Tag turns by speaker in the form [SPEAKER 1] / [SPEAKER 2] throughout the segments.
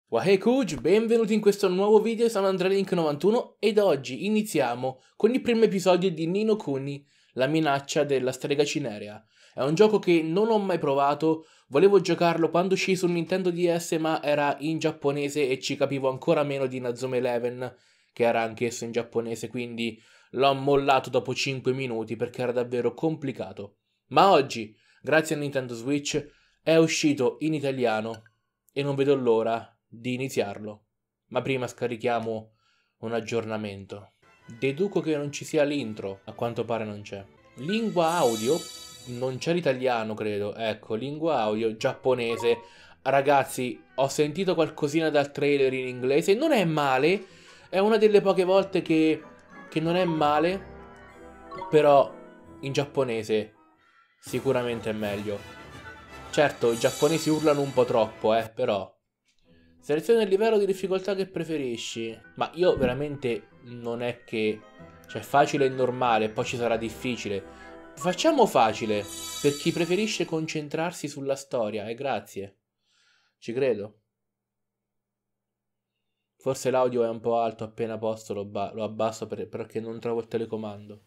[SPEAKER 1] Wahey Kuj, benvenuti in questo nuovo video, sono AndreLink91 ed oggi iniziamo con il primo episodio di Ni no Kuni, la minaccia della strega cinerea. È un gioco che non ho mai provato, volevo giocarlo quando uscì su Nintendo DS ma era in giapponese e ci capivo ancora meno di Nazome Eleven, che era anch'esso in giapponese, quindi l'ho mollato dopo 5 minuti perché era davvero complicato. Ma oggi, grazie a Nintendo Switch, è uscito in italiano e non vedo l'ora di iniziarlo. Ma prima scarichiamo un aggiornamento. Deduco che non ci sia l'intro, a quanto pare non c'è. Lingua audio, non c'è l'italiano credo, ecco, lingua audio giapponese. Ragazzi, ho sentito qualcosina dal trailer in inglese, non è male, è una delle poche volte che non è male, però in giapponese sicuramente è meglio. Certo, i giapponesi urlano un po' troppo, però. Seleziona il livello di difficoltà che preferisci. Ma io veramente non è che... Cioè, facile e normale, poi ci sarà difficile. Facciamo facile, per chi preferisce concentrarsi sulla storia, e grazie. Ci credo. Forse l'audio è un po' alto, appena posto lo abbasso perché non trovo il telecomando.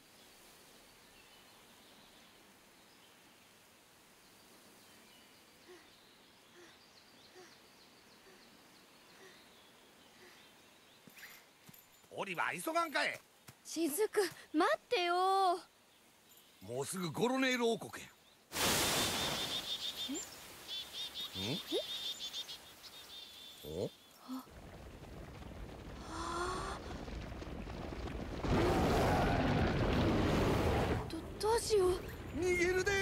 [SPEAKER 2] Oliver, 急がんかい。
[SPEAKER 3] しずく、待ってよ。
[SPEAKER 2] もうすぐゴロネール王国や。お？
[SPEAKER 3] どうしよう。
[SPEAKER 2] 逃げるで。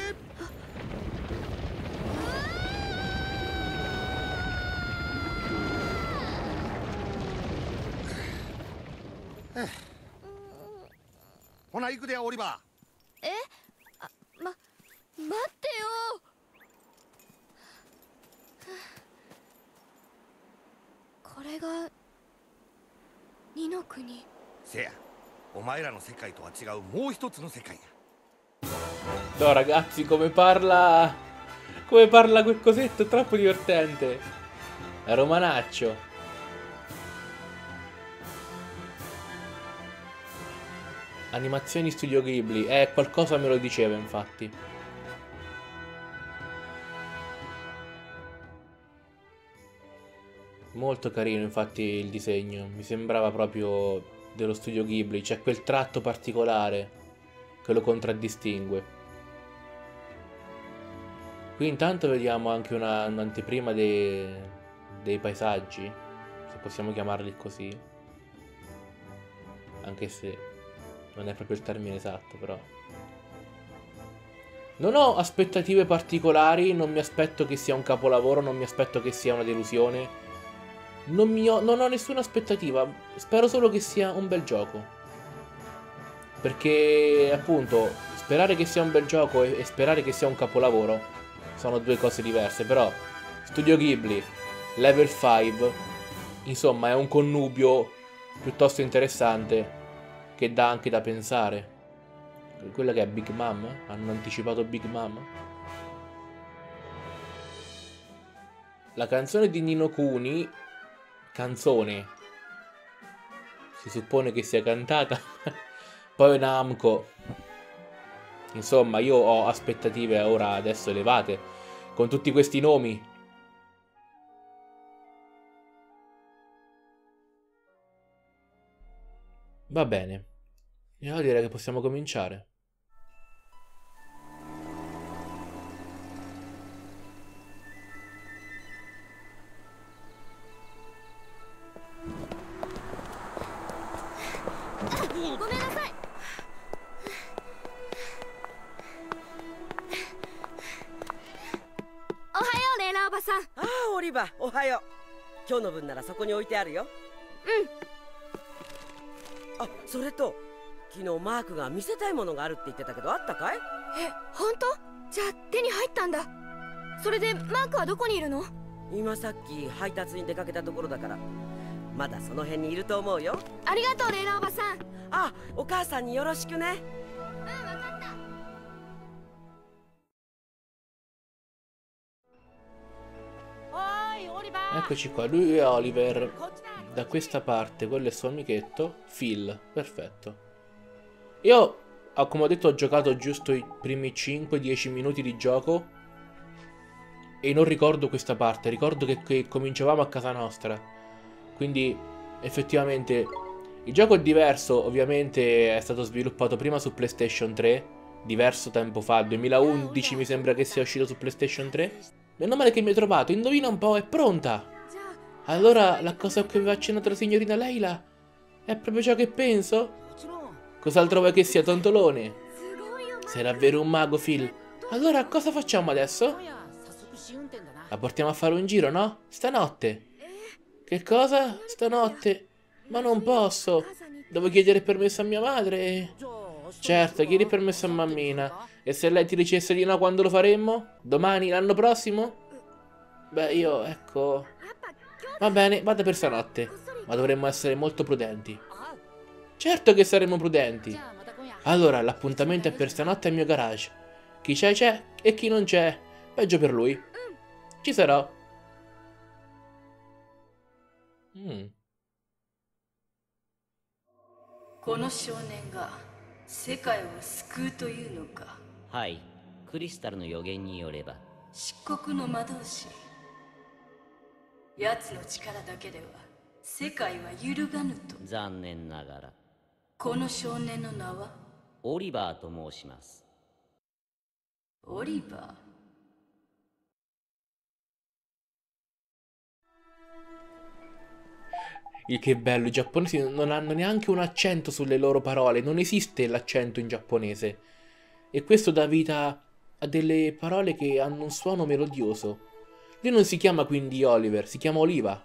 [SPEAKER 2] ほな行くでオリバ
[SPEAKER 3] え？待ってよ。これが二の国。
[SPEAKER 2] ー。せや、お前らの世界とは違うもう一つの世界や。
[SPEAKER 1] No, ragazzi, come parla quel cosetto, è troppo divertente. È romanaccio. Animazioni Studio Ghibli. Qualcosa me lo diceva, infatti. Molto carino, infatti, il disegno. Mi sembrava proprio dello Studio Ghibli. C'è quel tratto particolare che lo contraddistingue. Qui intanto vediamo anche un'anteprima dei paesaggi, se possiamo chiamarli così. Anche se non è proprio il termine esatto, però. Non ho aspettative particolari, non mi aspetto che sia un capolavoro, non mi aspetto che sia una delusione. Non ho nessuna aspettativa, spero solo che sia un bel gioco. Perché, appunto, sperare che sia un bel gioco e sperare che sia un capolavoro sono due cose diverse, però Studio Ghibli, Level 5, insomma è un connubio piuttosto interessante che dà anche da pensare. Quella che è Big Mom? Hanno anticipato Big Mom? La canzone di Ni no Kuni, canzone, si suppone che sia cantata, poi Namco. Insomma, io ho aspettative ora adesso elevate con tutti questi nomi. Va bene. E allora direi che possiamo cominciare.
[SPEAKER 4] ああ、オリバー、おはよう。今日の分ならそこに置いてあるよ。あ、それと昨日マークが見せたいものがあるって言ってたけど、あったかい？
[SPEAKER 3] 本当？じゃあ手に入ったんだ。それでマークはどこにいるの？
[SPEAKER 4] 今さっき配達に出かけたところだから、まだその辺にいると思うよ。
[SPEAKER 3] ありがとう、レイラおばさん。
[SPEAKER 4] あ、お母さんによろしくね。
[SPEAKER 3] 分かった。
[SPEAKER 1] eccoci qua. Lui è Oliver. Da questa parte, quello è il suo amichetto. Phil, perfetto. Io, come ho detto, ho giocato giusto i primi 5-10 minuti di gioco. E non ricordo questa parte. Ricordo che cominciavamo a casa nostra. Quindi, effettivamente, il gioco è diverso. Ovviamente è stato sviluppato prima su PlayStation 3. Diverso tempo fa, 2011 mi sembra che sia uscito su PlayStation 3. Meno male che mi hai trovato, indovina un po', è pronta! Allora, la cosa che aveva accennato la signorina Leila è proprio ciò che penso? Cos'altro vuoi che sia, tontolone? Sei davvero un mago, Phil. Allora, cosa facciamo adesso? La portiamo a fare un giro, no? Stanotte. Che cosa? Stanotte? Ma non posso. Devo chiedere permesso a mia madre. Certo, chiedi permesso a mammina. E se lei ti dicesse di no, quando lo faremmo? Domani, l'anno prossimo? Beh, io, ecco... Va bene, vado per stanotte. Ma dovremmo essere molto prudenti. Certo che saremo prudenti. Allora, l'appuntamento è per stanotte al mio garage. Chi c'è e chi non c'è. Peggio per lui. Ci sarò.
[SPEAKER 5] この少年が世界を救うというのか。
[SPEAKER 6] はい、クリスタルの予言によれば。
[SPEAKER 5] 漆黒の魔導士。奴の力だけでは世界は揺るがぬと。
[SPEAKER 6] 残念ながら。
[SPEAKER 5] この少年の名は
[SPEAKER 6] オリバーと申します。
[SPEAKER 5] オリバー。
[SPEAKER 1] Il che è bello, i giapponesi non hanno neanche un accento sulle loro parole, non esiste l'accento in giapponese. E questo dà vita a delle parole che hanno un suono melodioso. Lui non si chiama quindi Oliver, si chiama Oliva.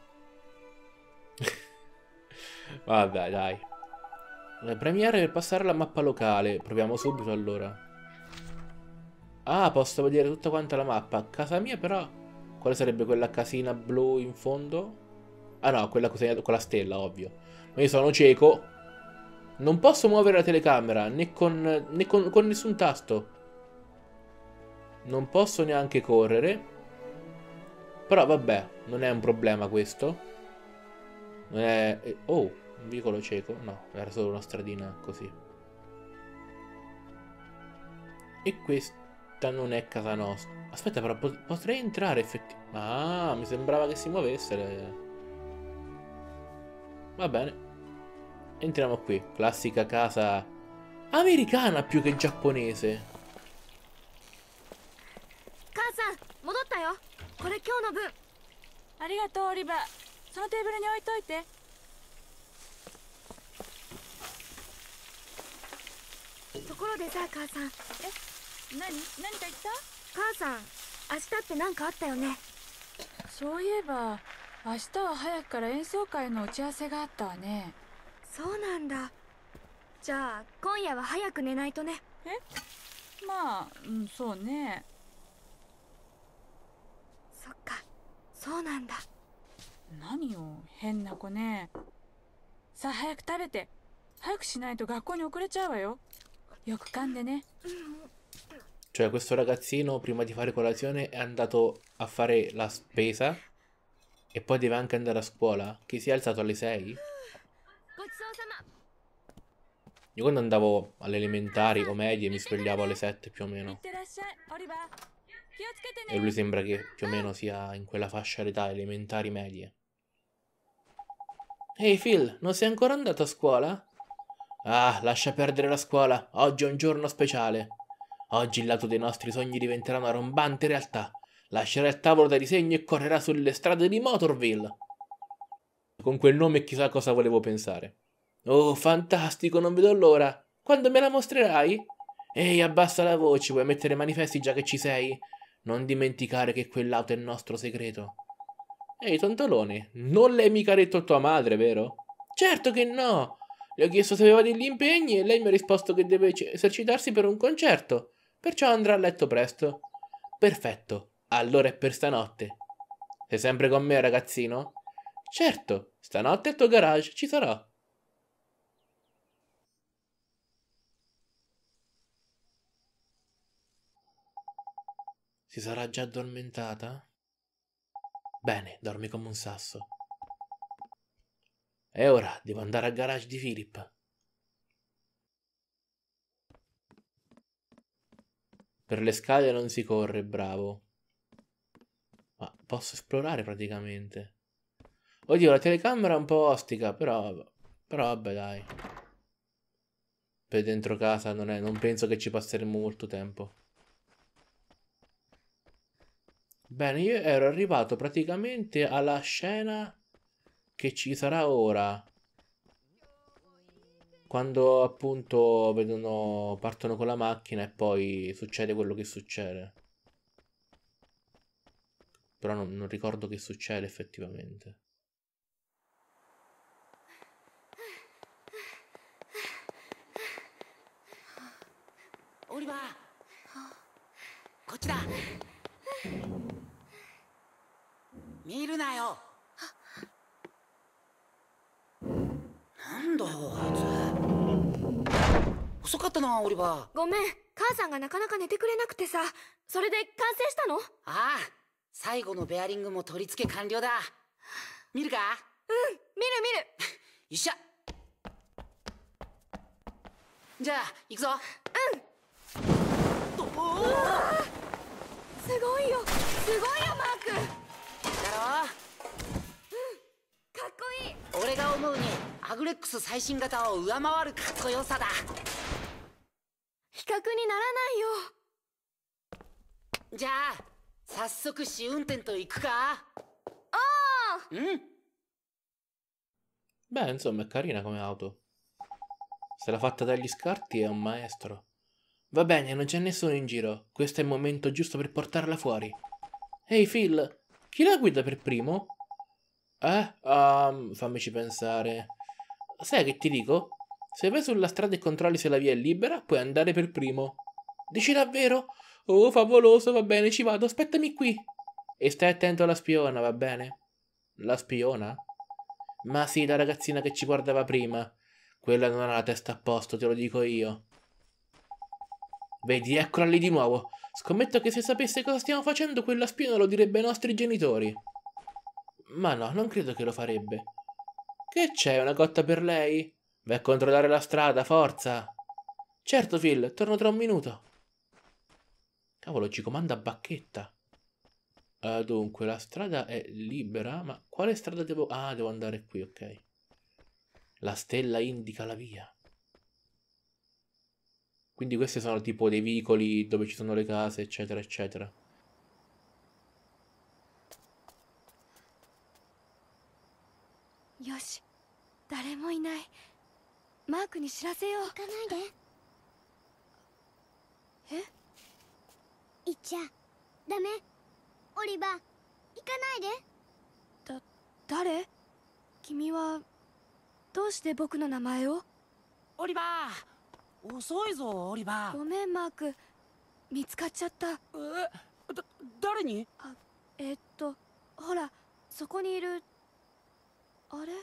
[SPEAKER 1] Vabbè, dai. Premiere per passare alla mappa locale. Proviamo subito allora. Ah, posso vedere tutta quanta la mappa. A casa mia però... Quale sarebbe quella casina blu in fondo? Ah no, quella con la stella, ovvio. Ma io sono cieco. Non posso muovere la telecamera, né con nessun tasto. Non posso neanche correre. Però vabbè, non è un problema questo. Non è... Oh, un vicolo cieco? No, era solo una stradina così. E questa non è casa nostra. Aspetta, però potrei entrare effettivamente. Ah, mi sembrava che si muovesse. Va bene. Entriamo qui. Classica casa americana più che giapponese.
[SPEAKER 3] 母さん戻ったよ。これ今日の分。
[SPEAKER 7] ありがとうオリバー。そのテーブルに置いといて。
[SPEAKER 3] ところでさ、母さん。
[SPEAKER 7] 何か言った？
[SPEAKER 3] 母さん、明日って何かあったよね。
[SPEAKER 7] そういえば明日は早くから演奏会の打ち合わせがあったわね。
[SPEAKER 3] そうなんだ。じゃあ今夜は早く寝ないとね。
[SPEAKER 7] まあ、そうね。
[SPEAKER 3] そっか、そうなんだ。
[SPEAKER 7] 何よ、変な子ね。さあ早く食べて。早くしないと学校に遅れちゃうわよ。よく噛んでね。
[SPEAKER 1] Cioè questo ragazzino prima di fare colazione è andato a fare la spesa e poi deve anche andare a scuola? Che si è alzato alle 6? Io quando andavo alle elementari o medie mi svegliavo alle 7 più o meno. E lui sembra che più o meno sia in quella fascia d'età, elementari medie. Ehi Phil, non sei ancora andato a scuola? Ah, lascia perdere la scuola, oggi è un giorno speciale. Oggi il lato dei nostri sogni diventerà una rombante realtà. Lascerà il tavolo da disegno e correrà sulle strade di Motorville. Con quel nome chissà cosa volevo pensare. Oh, fantastico, non vedo l'ora. Quando me la mostrerai? Ehi, abbassa la voce, vuoi mettere manifesti già che ci sei? Non dimenticare che quell'auto è il nostro segreto. Ehi, tontolone, non l'hai mica detto a tua madre, vero? Certo che no! Le ho chiesto se aveva degli impegni e lei mi ha risposto che deve esercitarsi per un concerto. Perciò andrà a letto presto. Perfetto, allora è per stanotte. Sei sempre con me, ragazzino? Certo, stanotte al tuo garage ci sarò. Si sarà già addormentata? Bene, dormi come un sasso. E ora devo andare al garage di Philip. Per le scale non si corre, bravo. Ma posso esplorare praticamente. Oddio, la telecamera è un po' ostica, però vabbè, dai. Per dentro casa non penso che ci passeremo molto tempo. Bene, io ero arrivato praticamente alla scena che ci sarà ora. Quando appunto partono con la macchina e poi succede quello che succede. Però non ricordo che succede effettivamente.
[SPEAKER 8] Oliver! こっちだ見るなよなんだよあいつ遅かったなオリバー
[SPEAKER 3] ごめん、母さんがなかなか寝てくれなくてさ。それで完成したの？
[SPEAKER 8] ああ最後のベアリングも取り付け完了だ見るか
[SPEAKER 3] うん、見る見る。
[SPEAKER 8] よっしゃじゃあ行くぞ
[SPEAKER 3] すごいよ、すごいよマーク。
[SPEAKER 8] だろ
[SPEAKER 3] かっこいい。
[SPEAKER 8] 俺が思うにアグレックス最新型を上回るかっこよさだ
[SPEAKER 3] 比較にならないよ。
[SPEAKER 8] じゃあ早速試運転と行くかうん
[SPEAKER 1] Beh, insomma, è carina come auto. Se l'ha fatta dagli scarti è un maestro. Va bene, non c'è nessuno in giro. Questo è il momento giusto per portarla fuori. Ehi, Phil, chi la guida per primo? Fammici pensare. Sai che ti dico? Se vai sulla strada e controlli se la via è libera, puoi andare per primo. Dici davvero? Oh, favoloso, va bene, ci vado, aspettami qui. E stai attento alla spiona, va bene? La spiona? Ma sì, la ragazzina che ci guardava prima. Quella non ha la testa a posto, te lo dico io. Vedi, eccola lì di nuovo. Scommetto che se sapesse cosa stiamo facendo, quella spiona lo direbbe ai nostri genitori. Ma no, non credo che lo farebbe. Che c'è, una cotta per lei? Vai a controllare la strada, forza! Certo, Phil, torno tra un minuto. Cavolo, ci comanda a bacchetta. Dunque, la strada è libera, ma quale strada devo... Ah, devo andare qui, ok. La stella indica la via. Quindi questi sono tipo dei vicoli dove ci sono le case, eccetera, eccetera.
[SPEAKER 3] Yoshi, 誰もいない。マークに知らせよう。行かないで。え？
[SPEAKER 9] 行っちゃダメ。オリバー、行かないで。
[SPEAKER 3] 誰？君はどうして僕の名前を？
[SPEAKER 8] オリバー遅いぞオリバー
[SPEAKER 3] ごめんマーク、見つかっちゃった。
[SPEAKER 8] 誰に？
[SPEAKER 3] ほらそこにいる。あれ？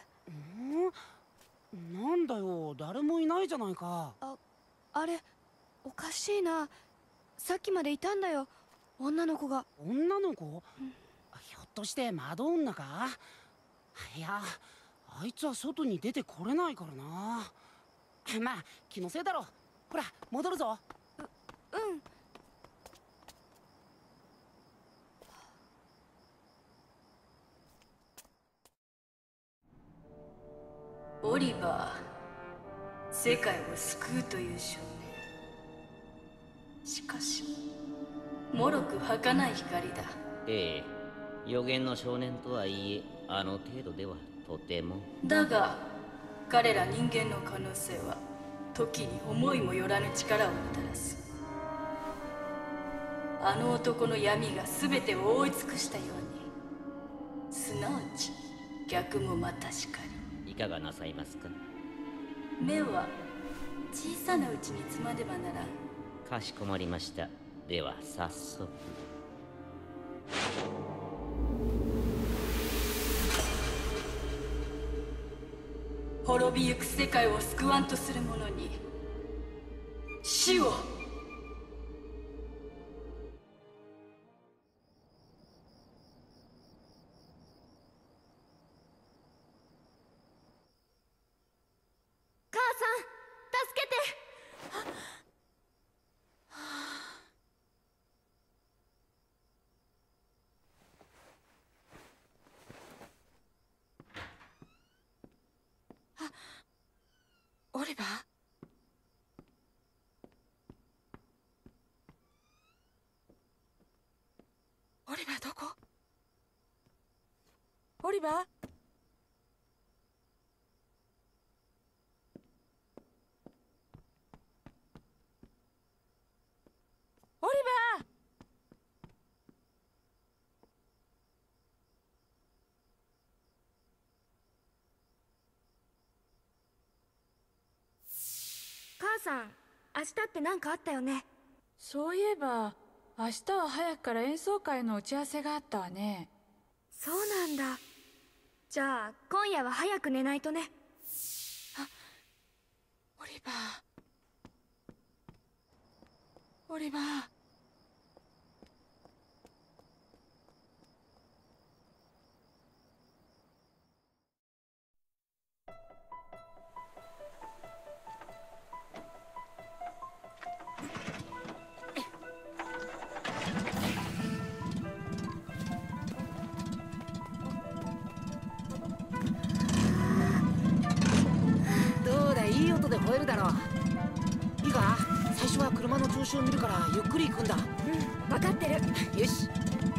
[SPEAKER 8] なんだよ、誰もいないじゃないか。
[SPEAKER 3] あれおかしいな。さっきまでいたんだよ、女の子が。
[SPEAKER 8] 女の子？ひょっとして窓女か？いや、あいつは外に出てこれないからな。まあ気のせいだろ。ほら戻るぞ。
[SPEAKER 3] うん。
[SPEAKER 5] オリバー、世界を救うという少年。しかしもろく儚い光だ。
[SPEAKER 6] ええ、予言の少年とはいえあの程度ではとても。
[SPEAKER 5] だが彼ら人間の可能性は時に思いもよらぬ力をもたらす。あの男の闇が全てを覆い尽くしたように、すなわち逆もまたしかり。
[SPEAKER 6] いかがなさいますか？
[SPEAKER 5] 目は小さなうちにつまでばならん。
[SPEAKER 6] かしこまりました。では早速。
[SPEAKER 5] 滅びゆく世界を救わんとする者に死を。
[SPEAKER 3] 助けて。
[SPEAKER 7] オリバー？オリバーどこ？オリバー？オリバー？
[SPEAKER 3] 母さん、明日って何かあったよね。
[SPEAKER 7] そういえば明日は早くから演奏会の打ち合わせがあったわね。
[SPEAKER 3] そうなんだ。じゃあ今夜は早く寝ないとね。
[SPEAKER 7] オリバー、オリバー。
[SPEAKER 8] どうだ、いい音で吠えるだろう。いいか、最初は車の調子を見るからゆっくり行くんだ。
[SPEAKER 3] 分かってる。
[SPEAKER 8] よし。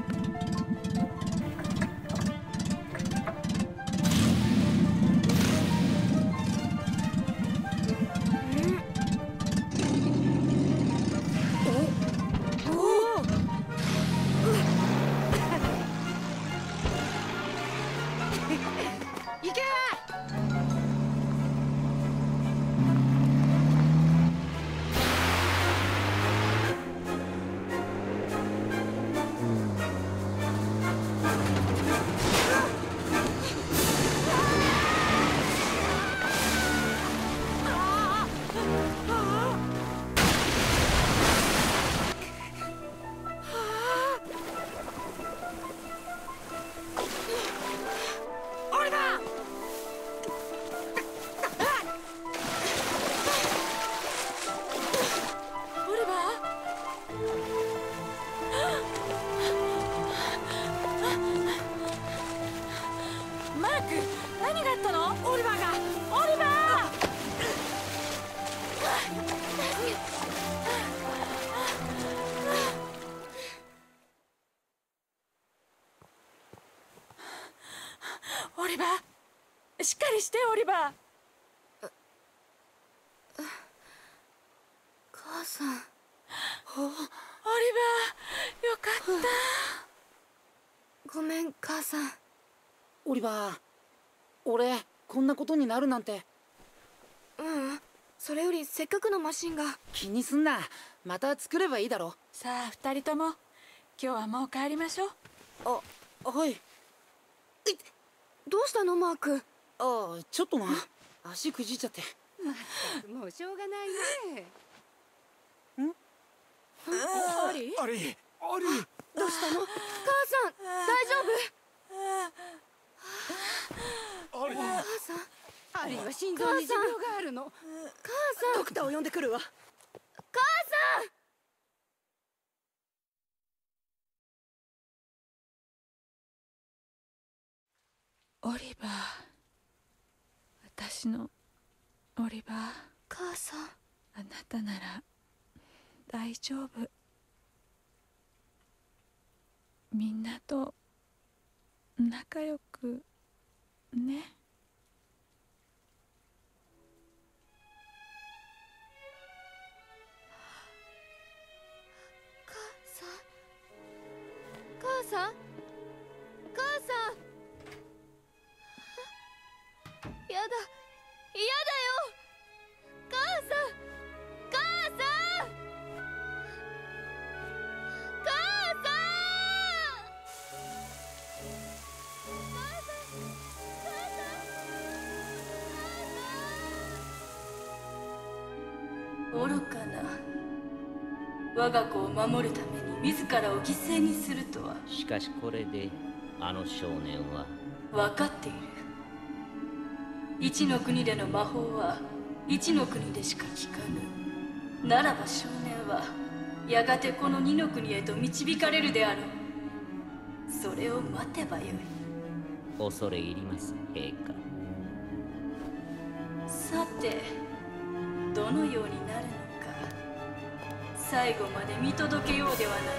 [SPEAKER 7] マーク、何があったの？オリバーが！オリバー！オリバー、しっかりしてオリバー。
[SPEAKER 3] 母さん。
[SPEAKER 7] オリバー、よかった。
[SPEAKER 3] ごめん母さん。
[SPEAKER 8] オリバー、俺こんなことになるなんて。
[SPEAKER 3] それよりせっかくのマシンが。
[SPEAKER 8] 気にすんな、また作ればいいだろ。
[SPEAKER 7] さあ二人とも今日はもう帰りましょう。
[SPEAKER 8] はい。
[SPEAKER 3] どうしたのマーク？
[SPEAKER 8] ちょっとな、足くじいちゃって。
[SPEAKER 5] もうしょうがないね。
[SPEAKER 3] アリ？
[SPEAKER 2] アリ
[SPEAKER 3] どうしたの？母さん、大丈夫？
[SPEAKER 2] アリ
[SPEAKER 3] 母さん。
[SPEAKER 5] アリーは心臓に持病があるの。
[SPEAKER 3] 母さん。
[SPEAKER 5] ドクターを呼んでくるわ。
[SPEAKER 3] 母さん。
[SPEAKER 7] オリバー、私のオリバー。
[SPEAKER 3] 母さん。
[SPEAKER 7] あなたなら大丈夫。みんなと仲良くね。
[SPEAKER 3] 母さん。母さん。やだ。嫌だよ。母さん。母さん。母さ
[SPEAKER 5] ん。愚かな。我が子を守るために自らを犠牲にするとは。
[SPEAKER 6] しかしこれであの少年は
[SPEAKER 5] 分かっている。一の国での魔法は一の国でしか聞かぬ。ならば少年はやがてこの二の国へと導かれるであろう。それを待てばよい。
[SPEAKER 6] 恐れ入ります、陛下。
[SPEAKER 5] さてどのようになるのか最後まで見届けようではないか。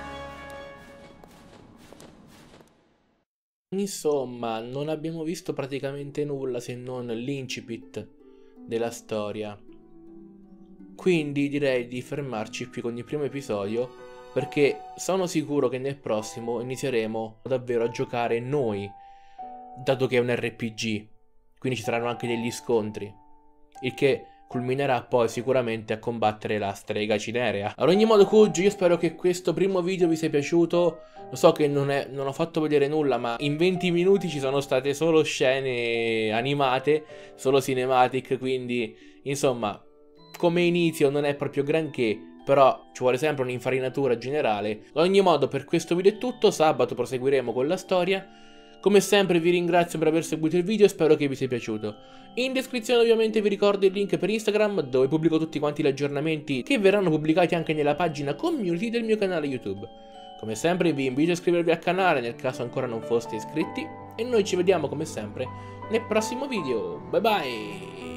[SPEAKER 1] Insomma, non abbiamo visto praticamente nulla se non l'incipit della storia. Quindi direi di fermarci qui con il primo episodio, perché sono sicuro che nel prossimo inizieremo davvero a giocare noi, dato che è un RPG, quindi ci saranno anche degli scontri, il che culminerà poi sicuramente a combattere la strega cinerea. Ad ogni modo, Kuji, io spero che questo primo video vi sia piaciuto. Lo so che non ho fatto vedere nulla, ma in 20 minuti ci sono state solo scene animate, solo cinematic, quindi insomma come inizio non è proprio granché, però ci vuole sempre un'infarinatura generale. Ad ogni modo, per questo video è tutto. Sabato proseguiremo con la storia. Come sempre vi ringrazio per aver seguito il video e spero che vi sia piaciuto. In descrizione ovviamente vi ricordo il link per Instagram, dove pubblico tutti quanti gli aggiornamenti che verranno pubblicati anche nella pagina community del mio canale YouTube. Come sempre vi invito a iscrivervi al canale nel caso ancora non foste iscritti, e noi ci vediamo come sempre nel prossimo video. Bye bye!